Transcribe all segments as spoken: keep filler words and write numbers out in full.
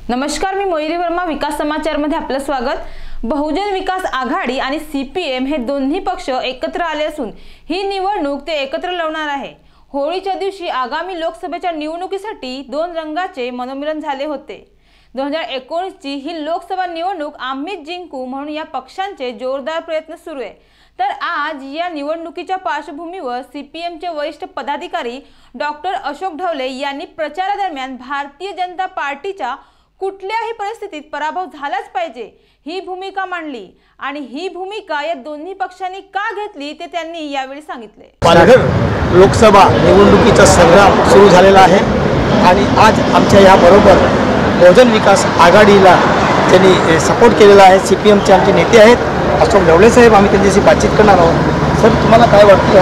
नमस्कार, मी मोहिनी वर्मा. विकास समाचार मध्ये आपलं स्वागत. बहुजन विकास आघाडी आणि सीपीएम हे दोन्ही पक्ष एकत्र आले असून ही निवडणूक ते एकत्र लढवणार आहे. होळीच्या दिवशी आगामी लोकसभेच्या निवडणुकीसाठी दोन रंगाचे मनोमिलन झाले होते. दोन हजार एकोणीस ची ही लोकसभा निवडणूक आम्हीच जिंकू म्हणून या पक्षांचे जोरदार प्रयत्न सुरू आहे. तर आज या निवडणुकीच्या पार्श्वभूमीवर सीपीएमचे वरिष्ठ पदाधिकारी डॉक्टर अशोक ढवले यांनी प्रचारादरम्यान भारतीय जनता पार्टीच्या कुठल्याही परिस्थितीत पराभव झालाच पाहिजे ही भूमिका मांडली आणि ही भूमिका या दोन्ही पक्षांनी का घेतली ते त्यांनी यावेळी सांगितले. पालघर लोकसभा निवडणुकीचा संग्राम सुरू झालेला आहे आणि आज आमच्या या बरोबर बहुजन विकास आघाडीला त्यांनी सपोर्ट केलेला आहे. सीपीएमचे आमचे नेते आहेत अशोक ढवले साहेब. आम्ही त्यांच्याशी बातचीत करणार आहोत. सर, तुम्हाला काय वाटतं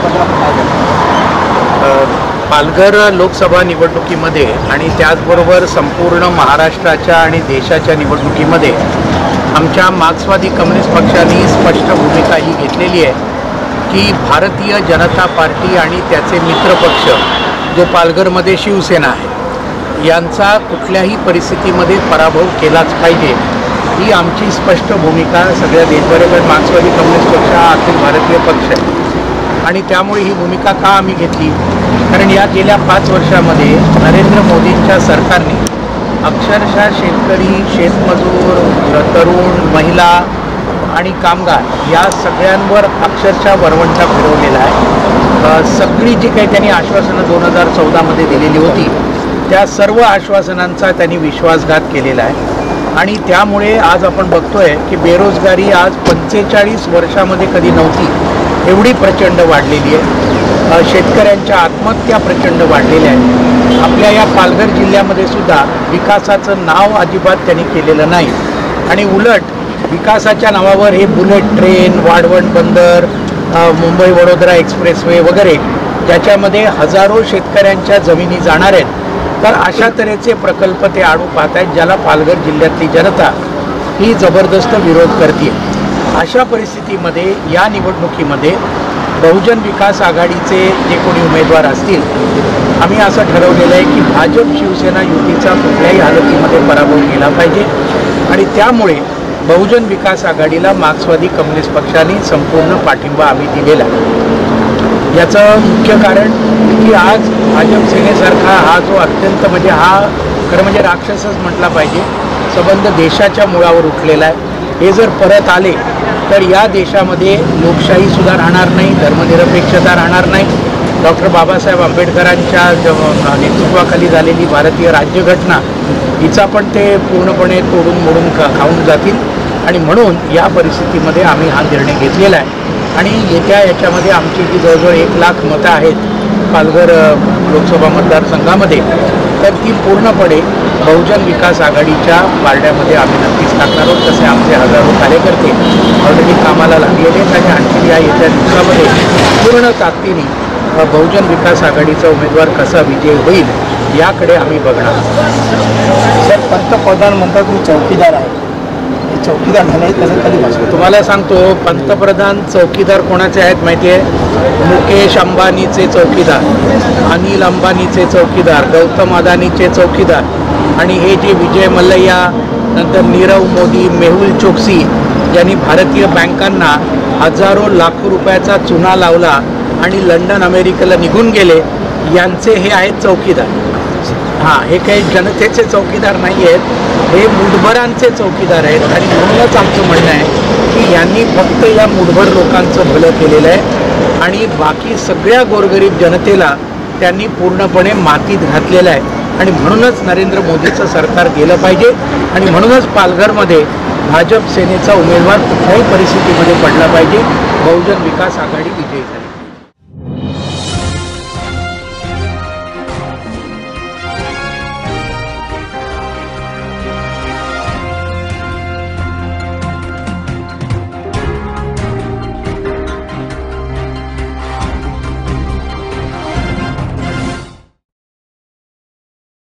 पालघर लोकसभा निवडणुकीमध्ये आणि त्याचबरोबर संपूर्ण महाराष्ट्राच्या आणि देशाच्या निवडणुकीमध्ये आमच्या मार्क्सवादी कम्युनिस्ट पक्षाने स्पष्ट भूमिका ही घेतलेली आहे की भारतीय जनता पार्टी आणि त्याचे मित्रपक्ष जो पालघरमध्ये शिवसेना आहे यांचा कुठल्याही परिस्थितीमध्ये पराभव केलाच पाहिजे ही आमची स्पष्ट भूमिका सगळ्या देशभरात. मार्क्सवादी कम्युनिस्ट पक्ष हा अखिल भारतीय पक्ष आहे आणि त्यामुळे ही भूमिका का आम्ही घेतली, कारण या गेल्या पाच वर्षामध्ये नरेंद्र मोदींच्या सरकारने अक्षरशः शेतकरी, शेतमजूर, तरुण, महिला आणि कामगार या सगळ्यांवर अक्षरशः वरवंटा फिरवलेला आहे. सगळी जी काही त्यांनी आश्वासनं दोन हजार चौदामध्ये दिलेली होती त्या सर्व आश्वासनांचा त्यांनी विश्वासघात केलेला आहे आणि त्यामुळे आज आपण बघतोय की बेरोजगारी आज पंचेचाळीस वर्षामध्ये कधी नव्हती एवढी प्रचंड वाढलेली आहे. शेतकऱ्यांच्या आत्महत्या प्रचंड वाढलेल्या आहेत. आपल्या या पालघर जिल्ह्यामध्ये सुद्धा विकासाचं नाव अजिबात त्यांनी केलेलं नाही आणि उलट विकासाच्या नावावर हे बुलेट ट्रेन, वाढवण बंदर, मुंबई वडोदरा एक्सप्रेसवे वगैरे ज्याच्यामध्ये हजारो शेतकऱ्यांच्या जमिनी जाणार आहेत, तर अशा तऱ्हेचे प्रकल्प ते आणू पाहत आहेत ज्याला पालघर जिल्ह्यातली जनता ही जबरदस्त विरोध करते. अशा परिस्थितीमध्ये या निवडणुकीमध्ये बहुजन विकास आघाडीचे जे कोणी उमेदवार असतील आम्ही असं ठरवलेलं आहे की भाजप शिवसेना युतीचा कुठल्याही हालतीमध्ये पराभव केला पाहिजे आणि त्यामुळे बहुजन विकास आघाडीला मार्क्सवादी कम्युनिस्ट पक्षाने संपूर्ण पाठिंबा आम्ही दिलेला आहे. याचं मुख्य कारण की आज भाजप सेनेसारखा हा जो अत्यंत म्हणजे हा खरं म्हणजे राक्षसच म्हटला पाहिजे संबंध देशाच्या मुळावर उठलेला आहे. हे जर परत आले तर या देशामध्ये लोकशाहीसुद्धा राहणार नाही, धर्मनिरपेक्षता राहणार नाही. डॉक्टर बाबासाहेब आंबेडकरांच्या नेतृत्वाखाली झालेली भारतीय राज्यघटना हिचा पण ते पूर्णपणे तोडून मोडून खा खाऊन जातील आणि म्हणून या परिस्थितीमध्ये आम्ही हा निर्णय घेतलेला आहे आणि येत्या याच्यामध्ये आमची जी जवळजवळ एक लाख मतं आहेत पालघर लोकसभा मतदारसंघामध्ये, तर ती पूर्णपणे बहुजन विकास आघाडीच्या पारड्यामध्ये आम्ही नक्कीच टाकणार आहोत. तसे आमचे हजारो कार्यकर्ते ऑलरेडी कामाला लागलेले आहेत आणि आणखी या येत्या दिवसामध्ये पूर्ण ताकदीने बहुजन विकास आघाडीचा उमेदवार कसा विजय होईल याकडे आम्ही बघणार. सर, पंतप्रधान म्हणतात मी चौकीदार आहे, चौकीदार झाले कसं कधीपासून? तुम्हाला सांगतो, पंतप्रधान चौकीदार कोणाचे आहेत माहिती आहे? मुकेश अंबानीचे चौकीदार, अनिल अंबानीचे चौकीदार, गौतम अदानीचे चौकीदार आणि हे जे विजय मल्ल्या, नंतर नीरव मोदी, मेहुल चोक्सी यांनी भारतीय बँकांना हजारो लाखो रुपयाचा चुना लावला आणि लंडन अमेरिकेला निघून गेले, यांचे हे आहेत चौकीदार. हां, हे काही जनतेचे चौकीदार नाही आहेत, हे मुठभरांचे चौकीदार आहेत आणि म्हणूनच आमचं म्हणणं आहे की यांनी फक्त या मुठभर लोकांचं भलं केलेलं आहे आणि बाकी सगळ्या गोरगरीब जनतेला त्यांनी पूर्णपणे मातीत घातलेलं आहे आणि म्हणूनच नरेंद्र मोदीचं सरकार गेलं पाहिजे आणि म्हणूनच पालघरमध्ये भाजप सेनेचा उमेदवार कुठल्याही परिस्थितीमध्ये पडला पाहिजे. बहुजन विकास आघाडी विजयी झाली.